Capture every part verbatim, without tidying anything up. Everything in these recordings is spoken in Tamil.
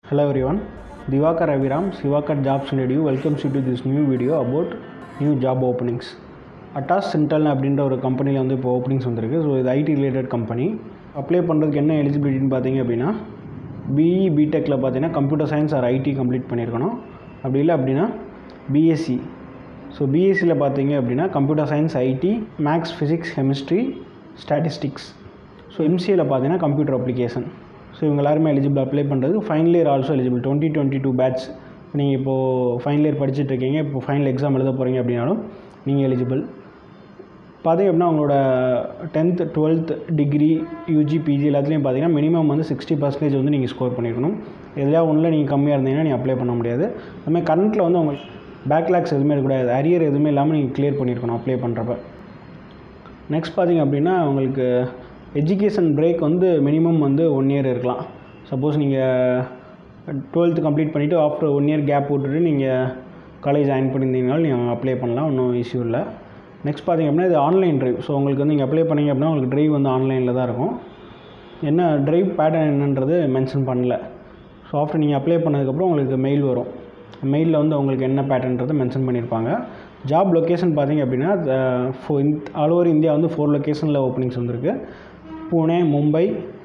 Hello everyone, Divakar Aviram, Sivakar Jobs and Edu welcomes you to this new video about new job openings. ATOS SYNTEL அப்படின்ற ஒரு கம்பெனியில் வந்து இப்போ ஓப்பனிங்ஸ் வந்திருக்கு. ஸோ இது ஐடி ரிலேட்டட் கம்பெனி. அப்ளை பண்ணுறதுக்கு என்ன எலிஜிபிலிட்டின்னு பார்த்தீங்க அப்படின்னா பிஇ பிடெக்கில் பார்த்தீங்கன்னா computer science or IT complete பண்ணியிருக்கணும். அப்படி இல்லை அப்படின்னா பிஎஸ்சி. ஸோ பிஎஸ்சியில் பார்த்தீங்க அப்படின்னா computer science IT, maths, physics, chemistry, statistics. So எம்சிஏவில் பார்த்தீங்கன்னா கம்ப்யூட்டர் அப்ளிகேஷன். ஸோ இவங்க எல்லாருமே எலிஜிபிள் அப்ளை பண்ணுறது. Final year also eligible. Twenty twenty two batch நீங்கள் இப்போது ஃபைனல் இயர் படிச்சுட்டு இருக்கீங்க, இப்போ ஃபைனல் எக்ஸாம் எழுத போகிறீங்க அப்படின்னாலும் நீங்கள் எலிஜிபிள். பார்த்தீங்க அப்படின்னா உங்களோட tenth twelfth degree UG PG எல்லாத்துலேயும் பார்த்தீங்கன்னா மினிமம் வந்து சிக்ஸ்டி பர்சன்டேஜ் வந்து நீங்கள் ஸ்கோர் பண்ணியிருக்கணும். எதுலையா ஒன்றில் நீங்கள் கம்மியாக இருந்தீங்கன்னா நீங்கள் அப்ளை பண்ண முடியாது. அதுமாதிரி கரண்ட்டில் வந்து உங்களுக்கு பேக்லாக்ஸ் எதுவுமே இருக்கக்கூடாது, அரியர் எதுவுமே இல்லாமல் நீங்கள் கிளியர் பண்ணியிருக்கணும் அப்ளை பண்ணுறப்ப. நெக்ஸ்ட் பார்த்தீங்க அப்படின்னா உங்களுக்கு எஜுகேஷன் பிரேக் வந்து மினிமம் வந்து ஒன் இயர் இருக்கலாம். சப்போஸ் நீங்கள் டுவெல்த்து கம்ப்ளீட் பண்ணிவிட்டு ஆஃப்டர் ஒன் இயர் கேப் போட்டுட்டு நீங்கள் காலேஜ் ஜாயின் பண்ணியிருந்தீங்கனாலும் நீங்கள் அப்ளை பண்ணலாம், ஒன்றும் இஷ்யூ இல்லை. நெக்ஸ்ட் பார்த்திங்க அப்படின்னா இது ஆன்லைன் ட்ரைவ். ஸோ உங்களுக்கு வந்து நீங்கள் அப்ளை பண்ணிங்க அப்படின்னா உங்களுக்கு ட்ரைவ் வந்து ஆன்லைனில் தான் இருக்கும். என்ன ட்ரைவ் பேட்டர்ன் என்னன்றது மென்ஷன் பண்ணல. ஸோ ஆஃப்டர் நீங்கள் அப்ளை பண்ணதுக்கப்புறம் உங்களுக்கு மெயில் வரும். மெயிலில் வந்து உங்களுக்கு என்ன பேட்டர்ன்றதை மென்ஷன் பண்ணியிருப்பாங்க. ஜாப் லொக்கேஷன் பார்த்திங்க அப்படின்னா ஃபோ ஆல் ஓவர் இந்தியா வந்து ஃபோர் லொக்கேஷனில் ஓப்பனிங்ஸ் வந்திருக்கு. Pune, Mumbai,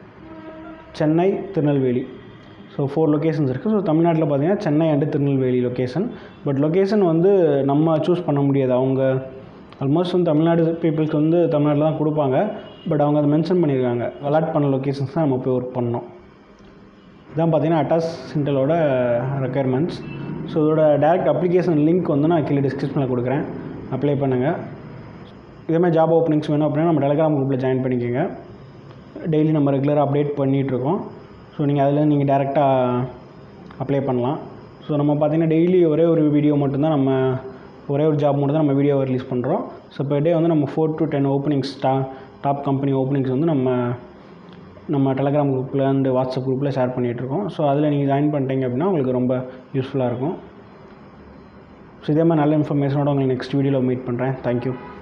Chennai, Tirunelveli. So four locations இருக்குது. ஸோ தமிழ்நாட்டில் பார்த்தீங்கன்னா Chennai and Tirunelveli location. But location வந்து நம்ம சூஸ் பண்ண முடியாது. அவங்க ஆல்மோஸ்ட் வந்து தமிழ்நாடு பீப்புள்ஸ்க்கு வந்து தமிழ்நாட்டில் தான் கொடுப்பாங்க. பட் அவங்க அதை மென்ஷன் பண்ணியிருக்காங்க. அலாட் பண்ண லொக்கேஷன்ஸ் தான் நம்ம போய் ஒர்க் பண்ணோம். இதான் பார்த்தீங்கன்னா அட்டாஸ் சிண்டலோட ரெக்யர்மெண்ட்ஸ். ஸோ இதோட டேரெக்ட் அப்ளிகேஷன் லிங்க் வந்து நான் கீழே டிஸ்கிரிப்ஷனில் கொடுக்குறேன், அப்ளை பண்ணுங்கள். இதேமாதிரி ஜாப் ஓப்பனிங்ஸ் வேணும் அப்படின்னா நம்ம டெலிகிராம் குரூப்பில் ஜாயின் பண்ணிக்கோங்க. டெய்லி நம்ம ரெகுலராக அப்டேட் பண்ணிகிட்ருக்கோம். ஸோ நீங்கள் அதில் நீங்கள் டேரெக்டாக அப்ளை பண்ணலாம். ஸோ நம்ம பார்த்திங்கன்னா டெய்லி ஒரே ஒரு வீடியோ மட்டும்தான், நம்ம ஒரே ஒரு ஜாப் மட்டும் தான் நம்ம வீடியோவை ரிலீஸ் பண்ணுறோம். ஸோ பெர் டே வந்து நம்ம ஃபோர் டு டென் ஓப்பனிங்ஸ் டா டாப் கம்பெனி ஓப்பனிங்ஸ் வந்து நம்ம நம்ம டெலிகிராம் குரூப்பில் அண்ட் வாட்ஸ்அப் குரூப்பில் ஷேர் பண்ணிகிட்ருக்கோம். ஸோ அதில் நீங்கள் ஜாயின் பண்ணிட்டீங்க அப்படின்னா உங்களுக்கு ரொம்ப யூஸ்ஃபுல்லாக இருக்கும். ஸோ இதே மாதிரி நல்ல இன்ஃபர்மேஷனோட உங்களுக்கு நெக்ஸ்ட் வீடியோவில் மீட் பண்ணுறேன். தேங்க்யூ.